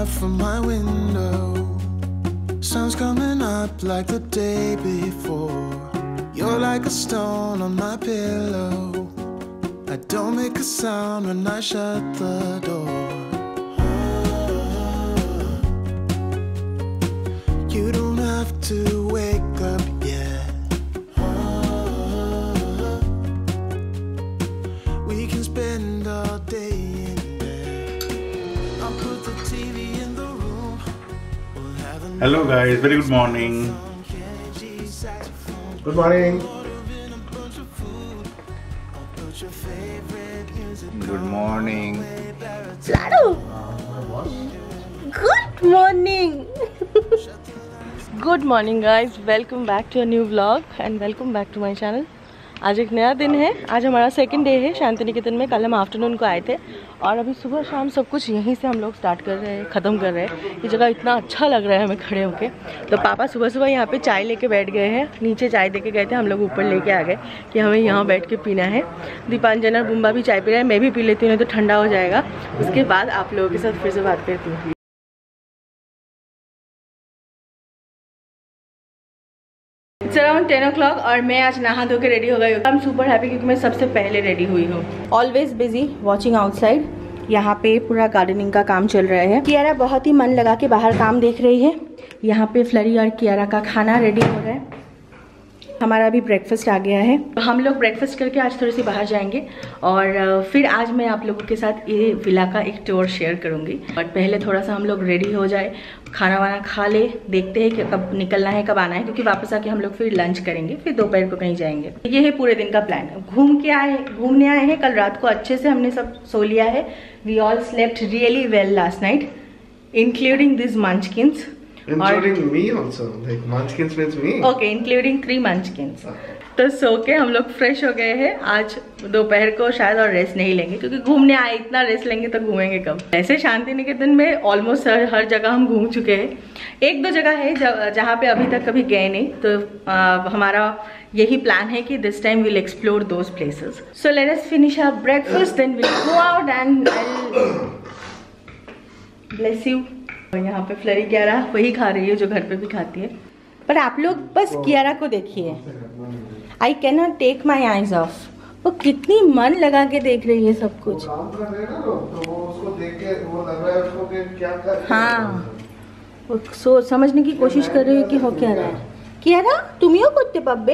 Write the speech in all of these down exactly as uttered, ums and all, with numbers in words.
out from my window. Sun's coming up like the day before. You're like a stone on my pillow. I don't make a sound when I shut the door. You don't have to wake up yet. We can spend all day in bed. I'll put the T V in the room. We'll have a Hello guys, very good morning. Good morning. Good morning. Ladu. Good morning. Good morning guys, welcome back to a new vlog and welcome back to my channel. आज एक नया दिन है। आज हमारा second day है शांति निकेतन में। कल हम आफ्टरनून को आए थे और अभी सुबह शाम सब कुछ यहीं से हम लोग स्टार्ट कर रहे हैं, ख़त्म कर रहे हैं। ये जगह इतना अच्छा लग रहा है हमें खड़े होके। तो पापा सुबह सुबह यहाँ पे चाय लेके बैठ गए हैं। नीचे चाय दे के गए थे, हम लोग ऊपर लेके आ गए कि हमें यहाँ बैठ के पीना है। दीपांजन और बुम्बा भी चाय पी रहे हैं, मैं भी पी लेती हूँ तो ठंडा हो जाएगा। उसके बाद आप लोगों के साथ फिर से बात करती हूँ। It's around ten o'clock और मैं आज नहा धो के रेडी हो गई हूँ। आई एम सुपर हैप्पी क्योंकि मैं सबसे पहले रेडी हुई हूँ। Always busy watching outside. यहाँ पे पूरा गार्डनिंग का काम चल रहा है। कियारा बहुत ही मन लगा के बाहर काम देख रही है। यहाँ पे फ्लरी और कियारा का खाना रेडी हो रहा है। हमारा अभी ब्रेकफास्ट आ गया है। हम लोग ब्रेकफास्ट करके आज थोड़ी सी बाहर जाएंगे और फिर आज मैं आप लोगों के साथ ये विला का एक टूर शेयर करूंगी। बट पहले थोड़ा सा हम लोग रेडी हो जाए, खाना वाना खा ले, देखते हैं कि कब निकलना है, कब आना है, क्योंकि वापस आके हम लोग फिर लंच करेंगे, फिर दोपहर को कहीं जाएंगे। ये है पूरे दिन का प्लान। घूम के आए घूमने आए हैं। कल रात को अच्छे से हमने सब सो लिया है। We all slept really well last night, including this munchkins. Including me also, like munchkins means me. Okay, including three munchkins. तो सो के हम लोग फ्रेश हो गए हैं। आज दोपहर को शायद और रेस्ट नहीं लेंगे क्योंकि घूमने आए, इतना रेस्ट लेंगे तो घूमेंगे कब। ऐसे शांति निकेतन में ऑलमोस्ट हर, हर जगह हम घूम चुके हैं। एक दो जगह है जहाँ पे अभी तक कभी गए नहीं, तो आ, हमारा यही प्लान है कि this time will explore those places. So let us finish our breakfast, then will go out and bless you. और यहाँ पे फ्लरी कियारा वही खा रही है जो घर पे भी खाती है। पर आप लोग बस कियारा को देखिए, I can not take my eyes off. वो कितनी मन लगा के देख रही है सब कुछ। हाँ, वो सो समझने की कोशिश कर रही है कि हो क्या रहा है। कियारा तुम ही हो कुत्ते पब्बे।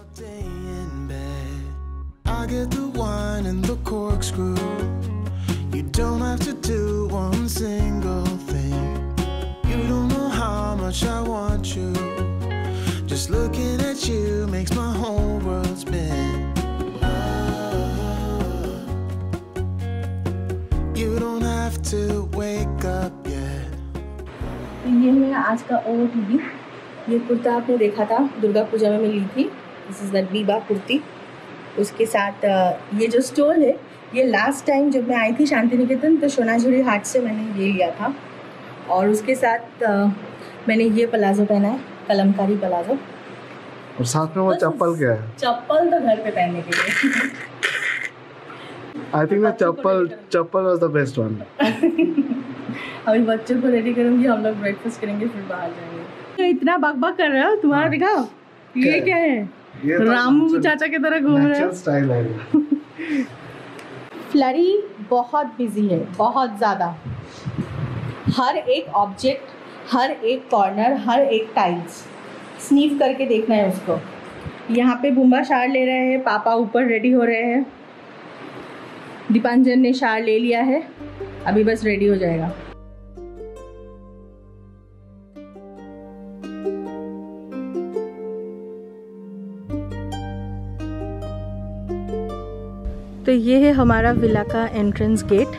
You don't have to do one single thing. You don't know how much I want you. Just looking at you makes my whole world spin. You don't have to wake up yet. ये मेरा आज का O T D. ये कुर्ता आपने देखा था, दुर्गा पूजा में मैं ली थी। This is the Biba kurti. उसके साथ ये जो स्टोल है, ये लास्ट टाइम जब मैं आई थी शांति निकेतन तो सोनाझुरी हाट से मैंने ये लिया था। और उसके साथ आ, मैंने ये प्लाजो पहना है, कलमकारी प्लाजो। और साथ में वो चप्पल क्या है? चप्पल तो घर पे पहनने के लिए। I think the chappal chappal was the best one. अभी बच्चों को रेडी करूंगी, हम लोग ब्रेकफास्ट करेंगे फिर बाहर जाएंगे। तो इतना बकबक कर रहे हो, तुम्हारा दिखाओ ये क्या है। रामू चाचा की तरह घूम रहे हो। फ्लरी बहुत बिजी है, बहुत ज़्यादा। हर एक ऑब्जेक्ट, हर एक कॉर्नर, हर एक टाइल्स स्नीफ करके देखना है उसको। यहाँ पे बुम्बा शार ले रहे हैं, पापा ऊपर रेडी हो रहे हैं। दीपांजन ने शार ले लिया है, अभी बस रेडी हो जाएगा। तो ये है हमारा विला का एंट्रेंस गेट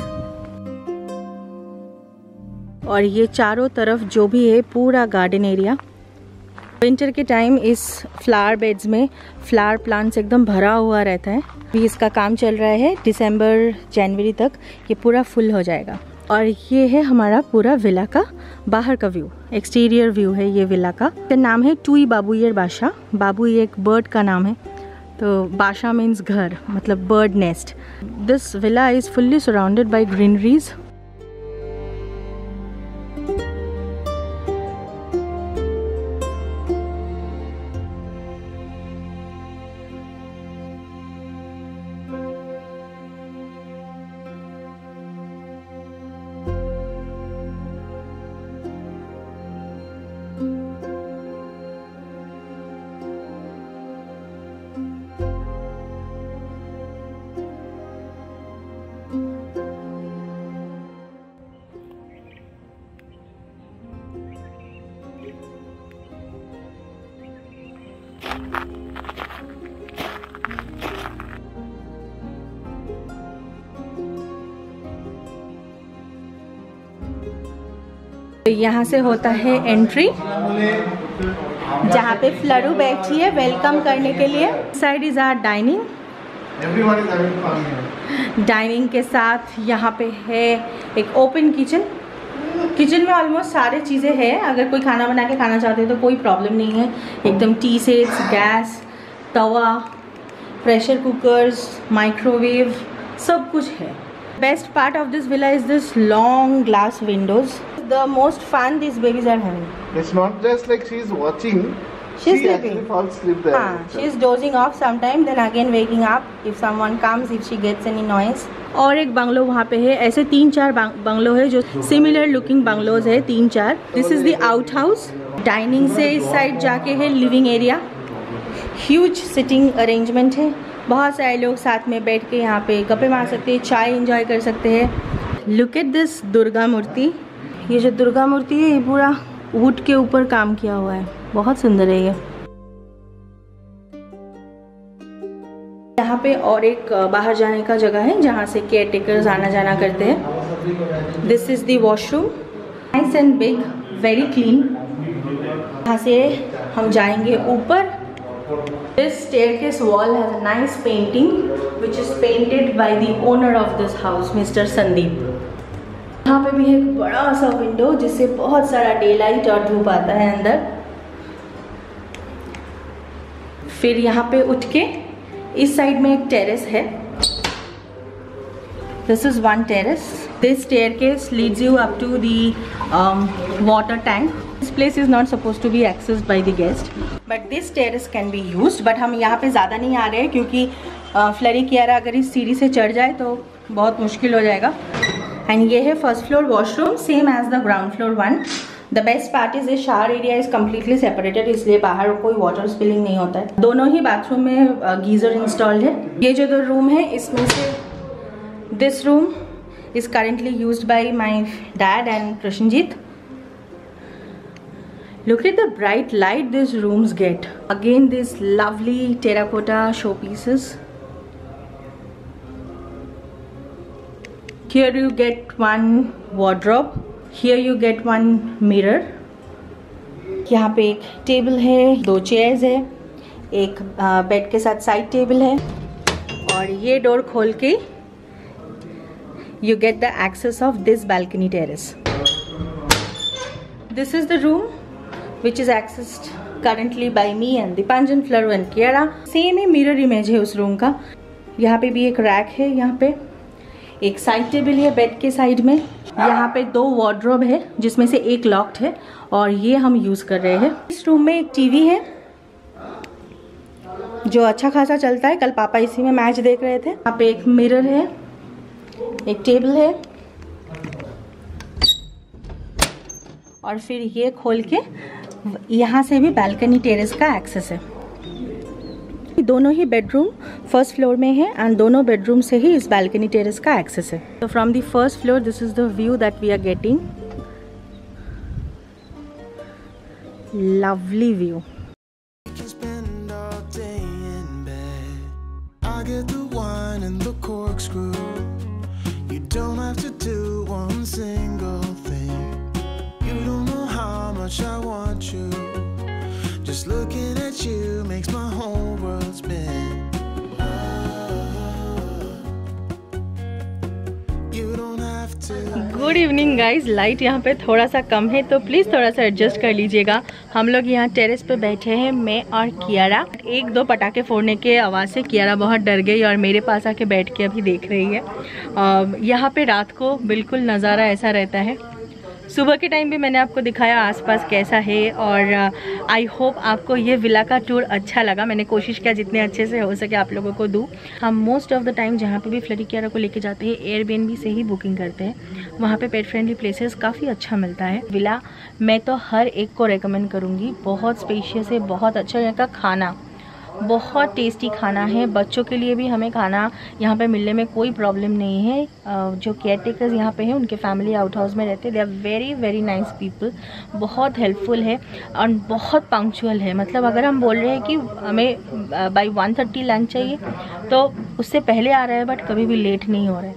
और ये चारों तरफ जो भी है पूरा गार्डन एरिया। विंटर के टाइम इस फ्लावर बेड्स में फ्लावर प्लांट्स एकदम भरा हुआ रहता है। अभी इसका काम चल रहा है, दिसंबर जनवरी तक ये पूरा फुल हो जाएगा। और ये है हमारा पूरा विला का बाहर का व्यू, एक्सटीरियर व्यू है ये विला का। इसका नाम है टूई बाबूयर बाशा। बाबूई एक बर्ड का नाम है, तो बाशा मीन्स घर, मतलब bird nest. This villa is fully surrounded by greeneries. यहाँ से होता है एंट्री, जहाँ पे फ्लरू बैठी है वेलकम करने के लिए। Side is our dining. Dining के साथ यहाँ पे है एक ओपन किचन। किचन में ऑलमोस्ट सारे चीज़ें हैं, अगर कोई खाना बना के खाना चाहते हैं तो कोई प्रॉब्लम नहीं है। एकदम टी सेट्स, गैस, तवा, प्रेशर कुकर्स, माइक्रोवेव, सब कुछ है। Best part of this villa is this long glass windows. The most fun these babies are having. It's not just like she's watching. She's she sleeping. actually falls asleep there. हाँ, she's dozing off sometime, then again waking up if someone comes, if she gets any noise. और एक bungalow वहाँ पे है। ऐसे तीन चार bungalow है जो सिमिलर लुकिंग बंगलोज है, तीन चार। This is the out house. Dining से इस साइड जाके है living area. Huge sitting arrangement है, बहुत सारे लोग साथ में बैठ के यहाँ पे गप्पे मार सकते हैं, चाय एंजॉय कर सकते हैं। लुक एट दिस दुर्गा मूर्ति। ये जो दुर्गा मूर्ति है ये पूरा वुड के ऊपर काम किया हुआ है, बहुत सुंदर है ये। यहाँ पे और एक बाहर जाने का जगह है जहाँ से केयर टेकर्स आना जाना करते हैं। This is the washroom, nice and big, very clean. यहाँ से हम जाएंगे ऊपर। This staircase wall has a nice painting which is painted by the owner of this house, mister Sandeep. यहाँ पे भी एक बड़ा सा विंडो जिससे बहुत सारा डे लाइट और धूप आता है अंदर। फिर यहाँ पे उठ के इस साइड में एक टेरेस है। This is one terrace. This staircase leads you up to the water tank. This place is not suppose to be accessed by the guest, but this terrace can be used. But हम यहाँ पे ज़्यादा नहीं आ रहे हैं क्योंकि flurry Kiara अगर इस सीढ़ी से चढ़ जाए तो बहुत मुश्किल हो जाएगा। एंड ये है first floor washroom, same as the ground floor one. The best part is this shower area is completely separated, इसलिए बाहर कोई वाटर स्पिलिंग नहीं होता है। दोनों ही बाथरूम में गीजर इंस्टॉल्ड है। ये जो दो रूम है इसमें से this room is currently used by my dad and Krishnajit. Look at the bright light these rooms get. Again these lovely terracotta showpieces. Here you get one wardrobe. Here you get one mirror. यहाँ पे एक table है, दो chairs है, एक bed के साथ side table है। और ये डोर खोल के you get the access of this balcony terrace. This is the room which is accessed currently by me and Dipanjan, Flaru and Kiara. Same ही मिरर इमेज है उस रूम का। यहाँ पे भी एक रैक है, यहाँ पे एक साइड टेबल है बेड के साइड में। यहाँ पे दो वार्डरोब है जिसमें से एक लॉक्ड है और ये हम यूज कर रहे हैं। इस रूम में एक टीवी है जो अच्छा खासा चलता है, कल पापा इसी में मैच देख रहे थे। यहाँ पे एक मिरर है, एक टेबल है और फिर ये खोल के यहाँ से भी बालकनी टेरेस का एक्सेस है। दोनों ही बेडरूम फर्स्ट फ्लोर में है एंड दोनों बेडरूम से ही इस बालकनी टेरेस का एक्सेस है। तो from the first floor this is the view that we are getting. Lovely view. I want you. Just looking at you makes my whole world spin. You don't have to. Good evening guys. Light यहाँ पे थोड़ा सा कम है तो please थोड़ा सा adjust कर लीजिएगा। हम लोग यहाँ टेरेस पे बैठे हैं, मैं और कियारा। एक दो पटाखे फोड़ने के आवाज़ से कियारा बहुत डर गई और मेरे पास आके बैठ के अभी देख रही है। यहाँ पे रात को बिल्कुल नज़ारा ऐसा रहता है। सुबह के टाइम भी मैंने आपको दिखाया आसपास कैसा है और आई होप आपको ये विला का टूर अच्छा लगा। मैंने कोशिश किया जितने अच्छे से हो सके आप लोगों को दूँ। हम मोस्ट ऑफ द टाइम जहाँ पे भी फ्लरी कियारा को लेके जाते हैं एयरबीएनबी से ही बुकिंग करते हैं। वहाँ पे पेट फ्रेंडली प्लेसेस काफ़ी अच्छा मिलता है। विला मैं तो हर एक को रेकमेंड करूँगी, बहुत स्पेशियस है, बहुत अच्छा। यहाँ का खाना बहुत टेस्टी खाना है। बच्चों के लिए भी हमें खाना यहाँ पे मिलने में कोई प्रॉब्लम नहीं है। जो केयर टेकर्स यहाँ पे हैं उनके फैमिली आउट हाउस में रहते हैं, they are very very nice people, बहुत हेल्पफुल है और बहुत पंक्चुअल है। मतलब अगर हम बोल रहे हैं कि हमें बाई वन थर्टी लंच चाहिए तो उससे पहले आ रहा है, बट कभी भी लेट नहीं हो रहा है।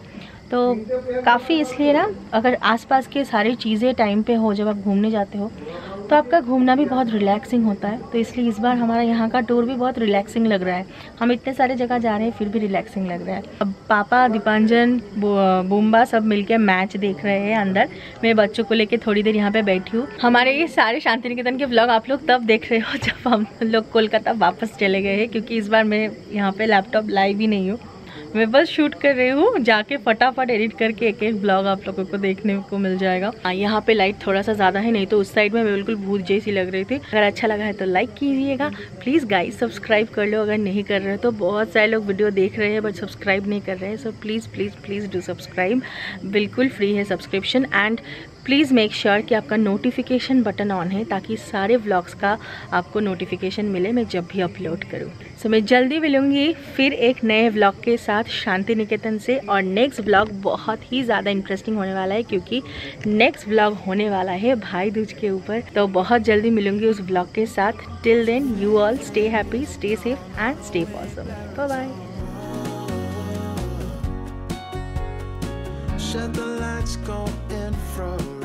तो काफ़ी इसलिए ना, अगर आसपास के सारी चीज़ें टाइम पे हो, जब आप घूमने जाते हो तो आपका घूमना भी बहुत रिलैक्सिंग होता है। तो इसलिए इस बार हमारा यहाँ का टूर भी बहुत रिलैक्सिंग लग रहा है। हम इतने सारे जगह जा रहे हैं फिर भी रिलैक्सिंग लग रहा है। अब पापा, दीपांजन, बुम्बा सब मिलके मैच देख रहे हैं अंदर। मैं बच्चों को लेके थोड़ी देर यहाँ पे बैठी हूँ। हमारे ये सारे शांति निकेतन के व्लॉग आप लोग तब देख रहे हो जब हम लोग कोलकाता वापस चले गए हैं, क्योंकि इस बार मैं यहाँ पे लैपटॉप लाई भी नहीं हूँ। मैं बस शूट कर रही हूँ, जाके फटाफट एडिट करके एक एक ब्लॉग आप लोगों को देखने को मिल जाएगा। हाँ, यहाँ पे लाइट थोड़ा सा ज़्यादा है, नहीं तो उस साइड में मैं बिल्कुल भूत जैसी लग रही थी। अगर अच्छा लगा है तो लाइक कीजिएगा प्लीज़ गाइस, सब्सक्राइब कर लो अगर नहीं कर रहे हो तो। बहुत सारे लोग वीडियो देख रहे हैं बट सब्सक्राइब नहीं कर रहे हैं, so please please please do subscribe. बिल्कुल फ्री है subscription. And please make sure कि आपका नोटिफिकेशन बटन ऑन है, ताकि सारे व्लॉग्स का आपको नोटिफिकेशन मिले मैं जब भी अपलोड करूँ। सो मैं जल्दी मिलूँगी फिर एक नए व्लॉग के साथ शांति निकेतन से। और नेक्स्ट व्लॉग बहुत ही ज़्यादा इंटरेस्टिंग होने वाला है, क्योंकि नेक्स्ट व्लॉग होने वाला है भाई दूज के ऊपर। तो बहुत जल्दी मिलूँगी उस व्लॉग के साथ। Till then you all stay happy, stay safe and stay awesome. Bye bye. Shed the lights, go infrared.